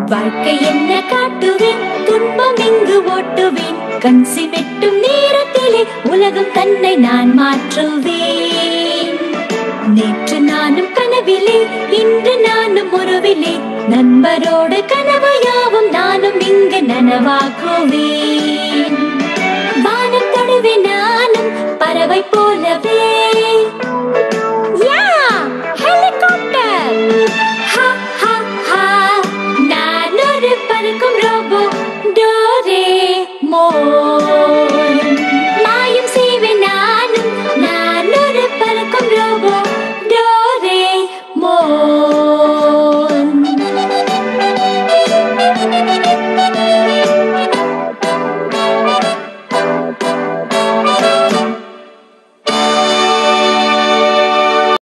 வாழ்க்கை என்ன காட்டுவேன், துன்பம் இங்கு ஓட்டுவேன். கண் சிமிட்டும் நேரத்திலே உலகம் தன்னை நான் மாற்றுவேன். நேற்று நானும் கனவிலே, இன்று நானும் உறவிலே. நண்பரோடு கனவு யாவும் நானும் இங்கு நனவாக்குவேன். வானம் தொடுவே நானும் பறவை போலவே.